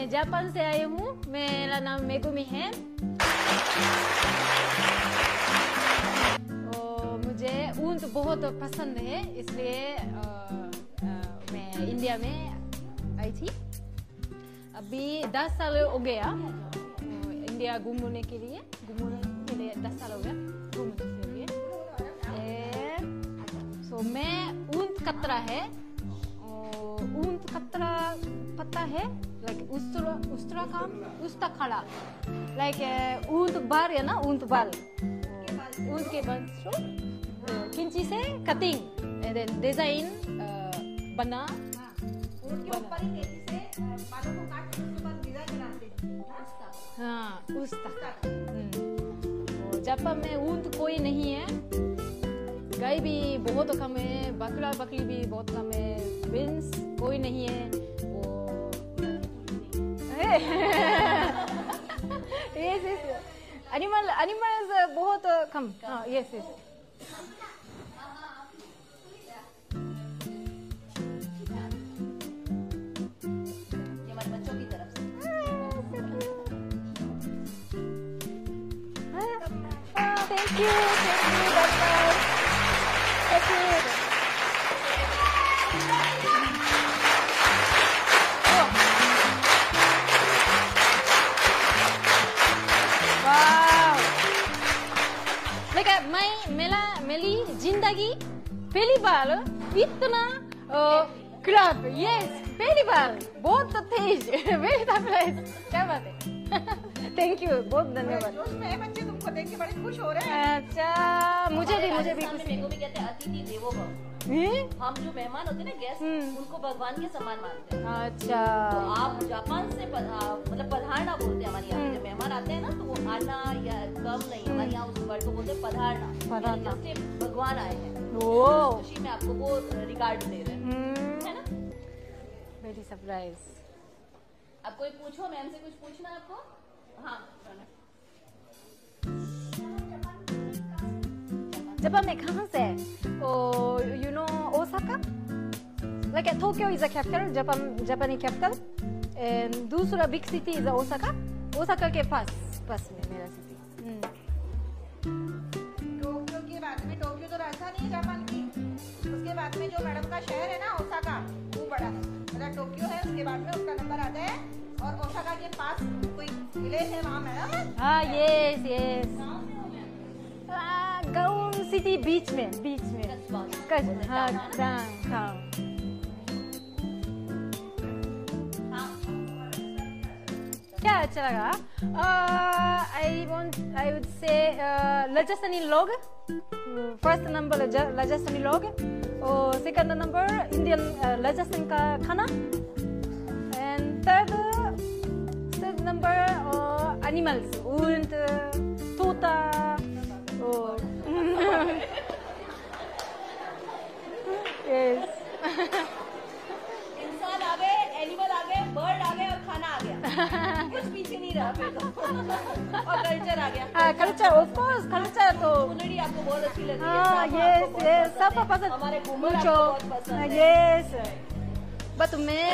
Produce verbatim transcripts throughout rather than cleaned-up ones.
मैं जापान से आई हूँ। मेरा नाम मेगुमी है। और मुझे ऊंट बहुत पसंद है, इसलिए आ, आ, मैं इंडिया में आई थी। अभी दस साल हो गया इंडिया घूमने के लिए घूमने के लिए दस साल हो गया घूमने के लिए। सो मैं ऊंट कतरा है, ऊंट कतरा पता है, लाइक उस्तरा उस्तरा काम उस्ता खड़ा, लाइक ऊंट बाल है ना, ऊंट बाल ऊंट के बाल सो किंची से कटिंग एंड देन डिजाइन बना ऊंट के ऊपर ही तेजी से बालों को काट के उसके बाद डिजाइन बनाते हैं। हाँ उस्ता। जापान में ऊंट कोई नहीं है, गाय भी बहुत कम है, बकरा बकरी भी बहुत कम है, बिन्स कोई नहीं है। वो यस यस एनिमल एनिमल्स बहुत कम। हाँ yes yes thank you thank you doctor. मैं मेला मेरी जिंदगी पहली बार इतना क्लब यस पहली बार बहुत तेज वेरी सरप्राइज। क्या बात है। थैंक यू बहुत धन्यवाद। बच्चे तुमको देख के बड़े खुश हो रहे हैं। अच्छा मुझे भी मुझे भी खुशी। मेरे को भी कहते हैं अतिथि देवो भव। हम जो मेहमान होते हैं ना गेस्ट, उनको भगवान के समान मानते हैं। अच्छा तो आप जापान से मतलब पधारना बोलते हैं हमारे यहाँ। जब मेहमान आते हैं ना तो वो आना या कम नहीं, हमारे यहाँ उस वर्ड को बोलते हैं पधारना। पधारना भगवान आए हैं, ओ खुशी में आपको वो रिगार्ड दे रहे हैं, है ना। Very surprise. अब कोई पूछो, मैम से कुछ पूछना है आपको? हाँ जापान में कहाँ से? Oh, you know Osaka? Like Tokyo is the capital, Japan Japanese capital, and दूसरा big city is Osaka. Osaka के पास पास में मेरा सिटी। टोक्यो के बाद में, टोक्यो तो राजधानी है जापान की, उसके बाद में जो मैडम का शहर है ना ओसाका, वो बड़ा है। मतलब टोक्यो है, उसके बाद में उसका नंबर आता है, और ओसाका के पास कोई विलेज है वहाँ मैडम। हाँ यस यस गाउन सिटी बीच में बीच में कच हाँ हाँ क्या अच्छा लगा? I want I would say Rajasthani लोग, फर्स्ट नंबर राजस्थानी लोग, और सेकंड नंबर इंडियन राजस्थान का खाना, and third third number animals ऊंट तोता। yes. इंसान आ गए, एनिमल आ गए, बर्ड आ गए और खाना आ गया। कुछ पीछे नहीं रहा फिर तो। और कल्चर आ गया। हाँ कल्चर ऑफ कोर्स कल्चर तो कुनड़ी आपको बहुत अच्छी लगती है। हाँ यस यस सब पसंद। हमारे घूमर आपको बहुत पसंद है। यस बट मैं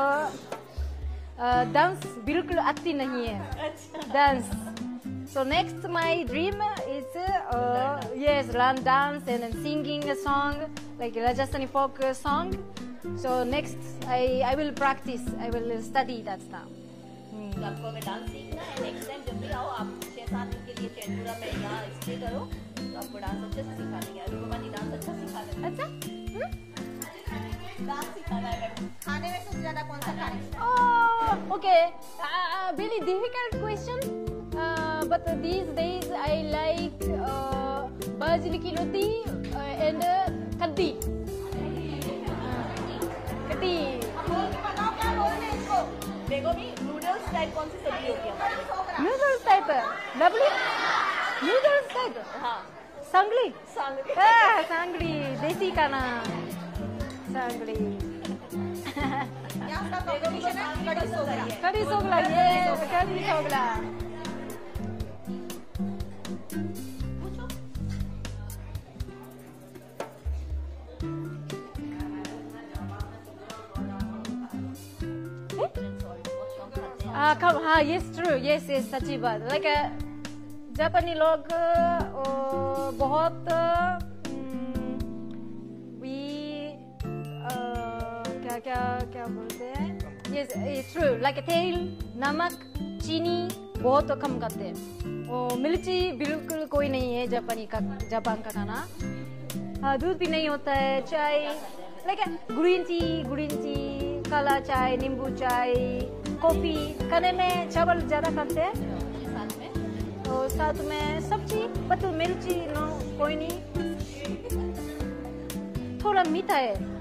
डांस बिल्कुल आती नहीं है dance. So next my dream is uh, yes learn dance and then singing a song like Rajasthani folk song. So next I I will practice, I will study that now. तो आपको अगर dance सीखना है next time जब भी आओ, आप छह सात दिन के लिए चैनपुरा में यहाँ स्टे करो, तो आपको डांस अच्छे से सिखा देंगे। अभी बाबा जी डांस अच्छा सिखा देंगे। अच्छा डांस सिखाना है। खाने में सबसे ज्यादा कौन सा खाना? Oh okay, uh, very difficult question. Uh, but these days I like uh, बाजरे की रोटी uh, and uh, कद्दी कद्दी। बताओ क्या बोलते हैं इसको? देखो भी नूडल्स टाइप कौन सी सब्जी होती है? Noodles type lovely noodles type. हाँ सांगली सांगली। हाँ सांगली देसी खाना सांगली। यहाँ का कॉम्बिनेशन है कड़ी सोगला। कड़ी सोगला ये कड़ी सोगला। हाँ कम हाँ यस ट्रू यस यस सच्ची बात लाइक जापानी लोग ओ, बहुत वी क्या क्या क्या बोलते हैं यस ट्रू लाइक तेल नमक चीनी बहुत कम खाते हैं और मिर्ची बिल्कुल कोई नहीं है जापानी का जापान का खाना हाँ दूध भी नहीं होता है चाय like green tea green tea काला चाय नींबू चाय कॉफी खाने में चावल ज़्यादा खाते हैं साथ में और साथ में सब्जी बट मिर्ची नो कोई नहीं थोड़ा मीठा है